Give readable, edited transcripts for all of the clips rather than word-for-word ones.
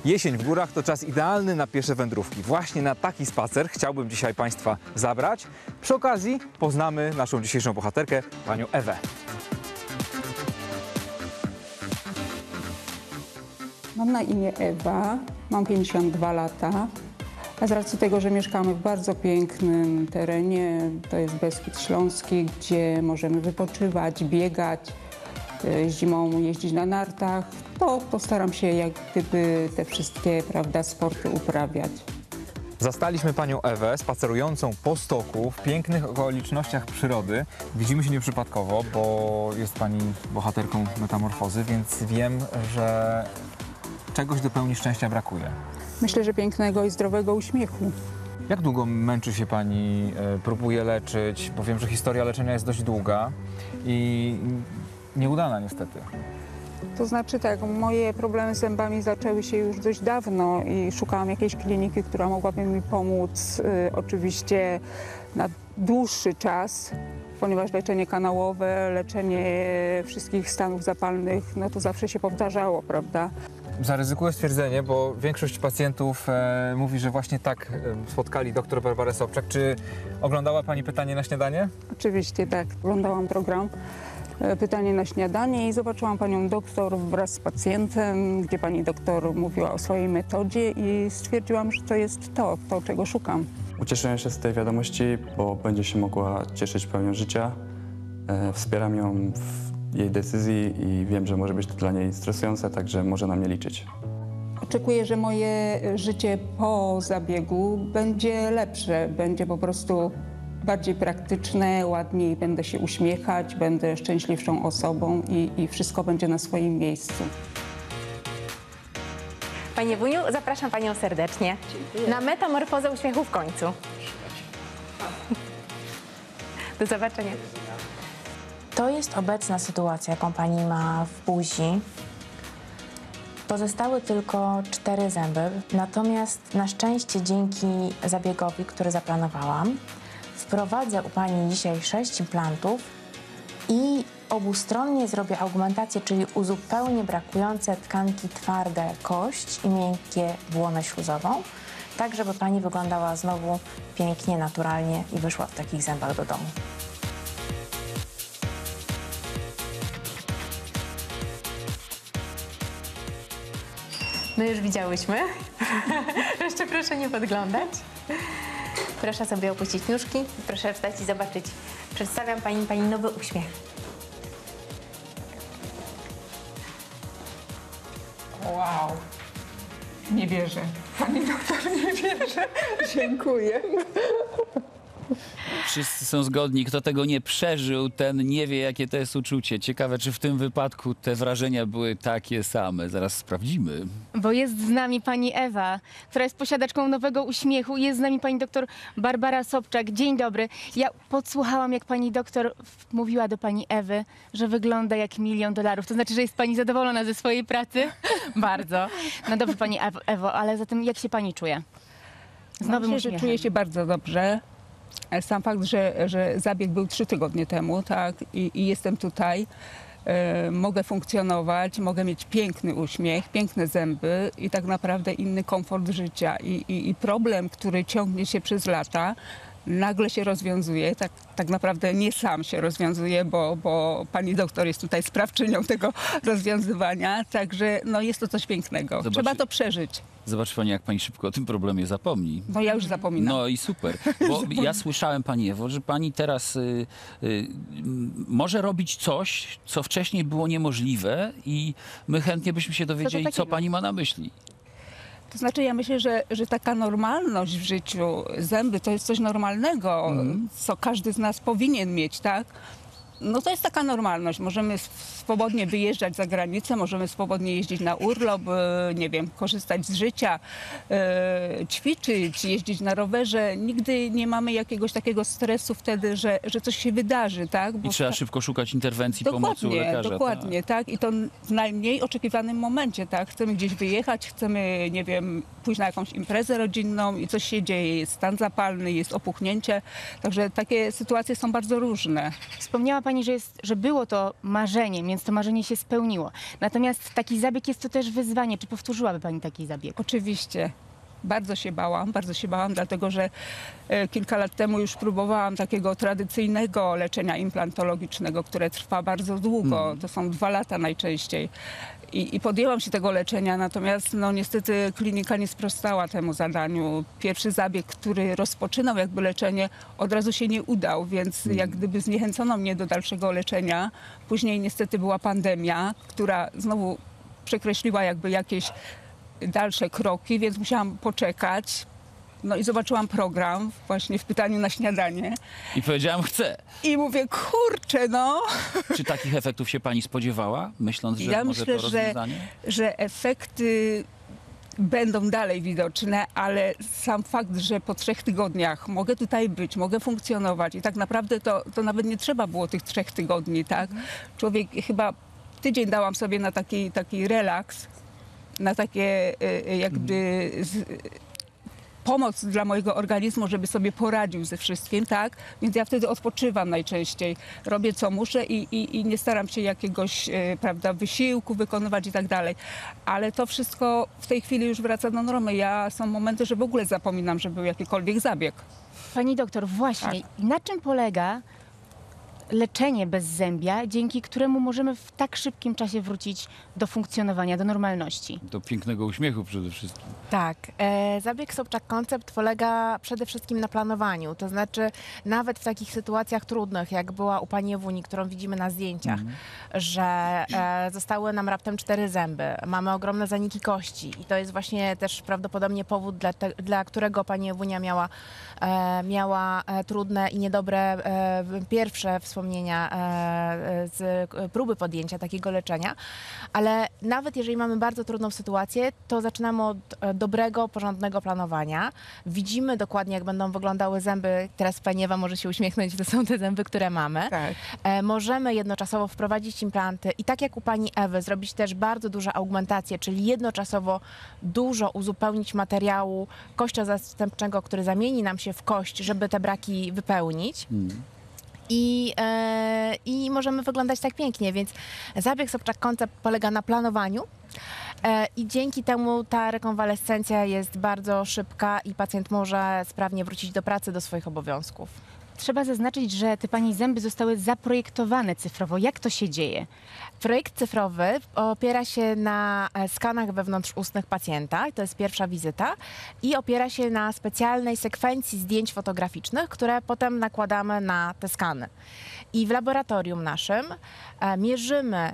Jesień w górach to czas idealny na piesze wędrówki. Właśnie na taki spacer chciałbym dzisiaj Państwa zabrać. Przy okazji poznamy naszą dzisiejszą bohaterkę, panią Ewę. Mam na imię Ewa, mam 52 lata. A z racji tego, że mieszkamy w bardzo pięknym terenie, to jest Beskid Śląski, gdzie możemy wypoczywać, biegać, zimą jeździć na nartach, to postaram się jak gdyby te wszystkie, prawda, sporty uprawiać. Zastaliśmy panią Ewę spacerującą po stoku w pięknych okolicznościach przyrody. Widzimy się nieprzypadkowo, bo jest pani bohaterką Metamorfozy, więc wiem, że czegoś do pełni szczęścia brakuje. Myślę, że pięknego i zdrowego uśmiechu. Jak długo męczy się pani, próbuje leczyć? Bo wiem, że historia leczenia jest dość długa i nieudana niestety. To znaczy tak, moje problemy z zębami zaczęły się już dość dawno i szukałam jakiejś kliniki, która mogłaby mi pomóc oczywiście na dłuższy czas, ponieważ leczenie kanałowe, leczenie wszystkich stanów zapalnych, no to zawsze się powtarzało, prawda? Zaryzykuję stwierdzenie, bo większość pacjentów mówi, że właśnie tak spotkali dr Barbarę Sobczak. Czy oglądała pani Pytanie na śniadanie? Oczywiście tak, oglądałam program Pytanie na śniadanie i zobaczyłam panią doktor wraz z pacjentem, gdzie pani doktor mówiła o swojej metodzie i stwierdziłam, że to jest to, czego szukam. Ucieszyłem się z tej wiadomości, bo będzie się mogła cieszyć pełnią życia. Wspieram ją w jej decyzji i wiem, że może być to dla niej stresujące, także może na mnie liczyć. Oczekuję, że moje życie po zabiegu będzie lepsze, będzie po prostu bardziej praktyczne, ładniej będę się uśmiechać, będę szczęśliwszą osobą i wszystko będzie na swoim miejscu. Pani Ewuniu, zapraszam panią serdecznie na Metamorfozę uśmiechu w końcu. Do zobaczenia. To jest obecna sytuacja, jaką pani ma w buzi. Pozostały tylko 4 zęby, natomiast na szczęście dzięki zabiegowi, który zaplanowałam, wprowadzę u pani dzisiaj 6 implantów i obustronnie zrobię augmentację, czyli uzupełnię brakujące tkanki twarde kość i miękkie błonę śluzową, tak żeby pani wyglądała znowu pięknie, naturalnie i wyszła w takich zębach do domu. My już widziałyśmy. Jeszcze proszę nie podglądać. Proszę sobie opuścić nóżki. Proszę wstać i zobaczyć. Przedstawiam pani nowy uśmiech. Wow, nie wierzę. Pani doktor, nie wierzę. Dziękuję. Wszyscy są zgodni, kto tego nie przeżył, ten nie wie, jakie to jest uczucie. Ciekawe, czy w tym wypadku te wrażenia były takie same. Zaraz sprawdzimy. Bo jest z nami pani Ewa, która jest posiadaczką nowego uśmiechu i jest z nami pani doktor Barbara Sobczak. Dzień dobry. Ja podsłuchałam, jak pani doktor mówiła do pani Ewy, że wygląda jak $1 000 000. To znaczy, że jest pani zadowolona ze swojej pracy? Bardzo. No dobrze, pani Ewo, ale zatem jak się pani czuje? Z nowym uśmiechem. Czuję się bardzo dobrze. Sam fakt, że zabieg był 3 tygodnie temu, tak, i jestem tutaj, mogę funkcjonować, mogę mieć piękny uśmiech, piękne zęby i tak naprawdę inny komfort życia. I problem, który ciągnie się przez lata, nagle się rozwiązuje. Tak naprawdę nie sam się rozwiązuje, bo pani doktor jest tutaj sprawczynią tego rozwiązywania. Także no, jest to coś pięknego. Trzeba to przeżyć. Zobacz pani, jak pani szybko o tym problemie zapomni. No ja już zapominam. No i super, bo ja słyszałem, pani Ewo, że pani teraz może robić coś, co wcześniej było niemożliwe i my chętnie byśmy się dowiedzieli, co pani ma na myśli. To znaczy ja myślę, że taka normalność w życiu, zęby to jest coś normalnego, co każdy z nas powinien mieć, tak? No to jest taka normalność. Możemy swobodnie wyjeżdżać za granicę, możemy swobodnie jeździć na urlop, nie wiem, korzystać z życia, ćwiczyć, jeździć na rowerze. Nigdy nie mamy jakiegoś takiego stresu wtedy, że coś się wydarzy, tak? Bo trzeba szybko szukać interwencji, pomocy u lekarza. Dokładnie, tak. I to w najmniej oczekiwanym momencie, tak. Chcemy gdzieś wyjechać, chcemy, nie wiem, pójść na jakąś imprezę rodzinną i coś się dzieje, jest stan zapalny, jest opuchnięcie. Także takie sytuacje są bardzo różne. Wspomniała pani, że było to marzeniem, więc to marzenie się spełniło. Natomiast taki zabieg jest to też wyzwanie. Czy powtórzyłaby pani taki zabieg? Oczywiście. Bardzo się bałam, dlatego że kilka lat temu już próbowałam takiego tradycyjnego leczenia implantologicznego, które trwa bardzo długo. To są 2 lata najczęściej. I podjęłam się tego leczenia, natomiast no niestety klinika nie sprostała temu zadaniu. Pierwszy zabieg, który rozpoczynał jakby leczenie, od razu się nie udał, więc jak gdyby zniechęcono mnie do dalszego leczenia. Później niestety była pandemia, która znowu przekreśliła jakby jakieś dalsze kroki, więc musiałam poczekać. No i zobaczyłam program właśnie w pytaniu na śniadanie I powiedziałam, chcę. i mówię, kurczę, no. Czy takich efektów się pani spodziewała, myśląc, że Ja może myślę, to rozwiązanie? że efekty będą dalej widoczne, ale sam fakt, że po 3 tygodniach mogę tutaj być, mogę funkcjonować i tak naprawdę to nawet nie trzeba było tych 3 tygodni, tak? Człowiek, chyba tydzień dałam sobie na taki relaks, na takie jakby pomoc dla mojego organizmu, żeby sobie poradził ze wszystkim, tak? Więc ja wtedy odpoczywam najczęściej. Robię co muszę i nie staram się jakiegoś, prawda, wysiłku wykonywać i tak dalej. Ale to wszystko w tej chwili już wraca do normy. Są momenty, że w ogóle zapominam, że był jakikolwiek zabieg. Pani doktor, właśnie, i na czym polega leczenie bezzębia, dzięki któremu możemy w tak szybkim czasie wrócić do funkcjonowania, do normalności? Do pięknego uśmiechu przede wszystkim. Tak, zabieg Sobczak Koncept polega przede wszystkim na planowaniu, to znaczy nawet w takich sytuacjach trudnych, jak była u pani Ewuni, którą widzimy na zdjęciach, że zostały nam raptem 4 zęby, mamy ogromne zaniki kości i to jest właśnie też prawdopodobnie powód, dla którego pani Ewunia miała trudne i niedobre pierwsze wspomnienia z próby podjęcia takiego leczenia, ale nawet jeżeli mamy bardzo trudną sytuację, to zaczynamy od dobrego, porządnego planowania. Widzimy dokładnie, jak będą wyglądały zęby. Teraz pani Ewa może się uśmiechnąć, to są te zęby, które mamy. Tak. Możemy jednoczasowo wprowadzić implanty i tak jak u pani Ewy zrobić też bardzo dużą augmentację, czyli jednoczasowo dużo uzupełnić materiału kościozastępczego, który zamieni nam się w kość, żeby te braki wypełnić. I możemy wyglądać tak pięknie, więc zabieg Sobczak Koncept polega na planowaniu i dzięki temu ta rekonwalescencja jest bardzo szybka i pacjent może sprawnie wrócić do pracy, do swoich obowiązków. Trzeba zaznaczyć, że te pani zęby zostały zaprojektowane cyfrowo. Jak to się dzieje? Projekt cyfrowy opiera się na skanach wewnątrzustnych pacjenta, to jest pierwsza wizyta, i opiera się na specjalnej sekwencji zdjęć fotograficznych, które potem nakładamy na te skany. I w laboratorium naszym mierzymy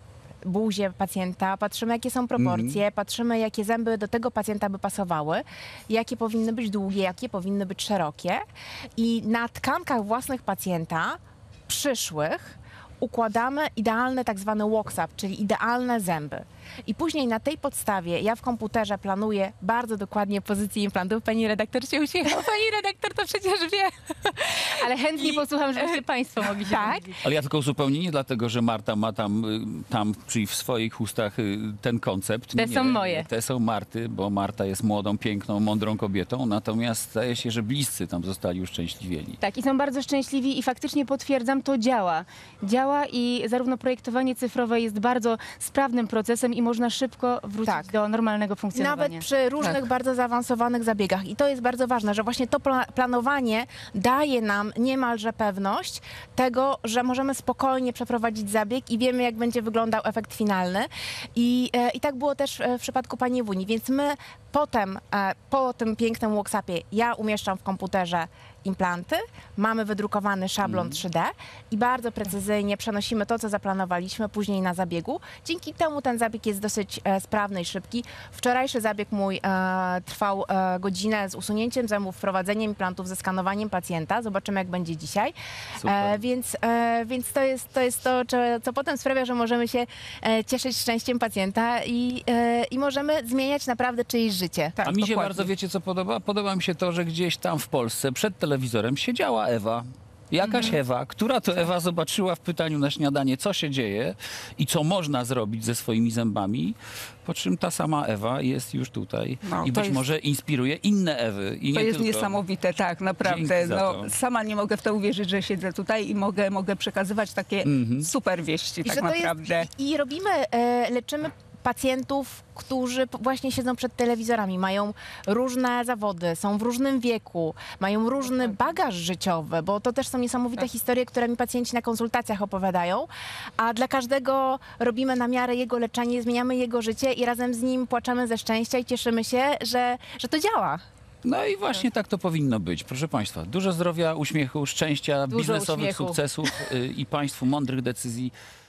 buzię pacjenta, patrzymy, jakie są proporcje, patrzymy, jakie zęby do tego pacjenta by pasowały, jakie powinny być długie, jakie powinny być szerokie. I na tkankach własnych pacjenta, przyszłych, układamy idealny tak zwany walk-up, czyli idealne zęby. I później na tej podstawie ja w komputerze planuję bardzo dokładnie pozycję implantów. Pani redaktor się uśmiecha. Pani redaktor to przecież wie. Ale chętnie posłucham, żebyście państwo mogli się Tak. dowiedzieć. Ale ja tylko uzupełnienie, dlatego że Marta ma tam czyli w swoich ustach ten koncept. Te są moje. Te są Marty, bo Marta jest młodą, piękną, mądrą kobietą, natomiast zdaje się, że bliscy tam zostali uszczęśliwieni. Tak, i są bardzo szczęśliwi i faktycznie potwierdzam, to działa. Działa i zarówno projektowanie cyfrowe jest bardzo sprawnym procesem i można szybko wrócić Tak. do normalnego funkcjonowania. Nawet przy różnych bardzo zaawansowanych zabiegach. I to jest bardzo ważne, że właśnie to planowanie daje nam niemalże pewność tego, że możemy spokojnie przeprowadzić zabieg i wiemy, jak będzie wyglądał efekt finalny. I tak było też w przypadku pani Ewuni. Więc my potem, po tym pięknym walk-upie, ja umieszczam w komputerze implanty, mamy wydrukowany szablon 3D i bardzo precyzyjnie przenosimy to, co zaplanowaliśmy później na zabiegu. Dzięki temu ten zabieg jest dosyć sprawny i szybki. Wczorajszy zabieg mój trwał godzinę z usunięciem zębów, wprowadzeniem implantów, ze skanowaniem pacjenta. Zobaczymy, jak będzie dzisiaj. Super. Więc to jest to, co potem sprawia, że możemy się cieszyć szczęściem pacjenta i możemy zmieniać naprawdę czyjeś życie. Tak, A mi się dokładnie. bardzo, wiecie co podoba? Podoba mi się to, że gdzieś tam w Polsce przed telewizorem siedziała Ewa. Jakaś Ewa, która to Ewa zobaczyła w pytaniu na śniadanie, co się dzieje i co można zrobić ze swoimi zębami, po czym ta sama Ewa jest już tutaj No, i to być jest- może inspiruje inne Ewy. I To nie jest tylko. niesamowite, tak, naprawdę. Dzięki za No, to. sama nie mogę w to uwierzyć, że siedzę tutaj i mogę przekazywać takie super wieści, I tak że to naprawdę. I robimy, leczymy pacjentów, którzy właśnie siedzą przed telewizorami, mają różne zawody, są w różnym wieku, mają różny bagaż życiowy, bo to też są niesamowite historie, które mi pacjenci na konsultacjach opowiadają, a dla każdego robimy na miarę jego leczenie, zmieniamy jego życie i razem z nim płaczemy ze szczęścia i cieszymy się, że to działa. No i właśnie tak to powinno być, proszę Państwa. Dużo zdrowia, uśmiechu, szczęścia, Dużo biznesowych uśmiechu. sukcesów i Państwu mądrych decyzji.